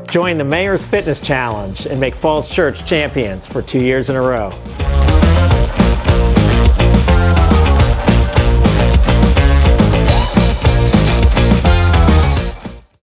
Join the Mayor's Fitness Challenge and make Falls Church champions for 2 years in a row.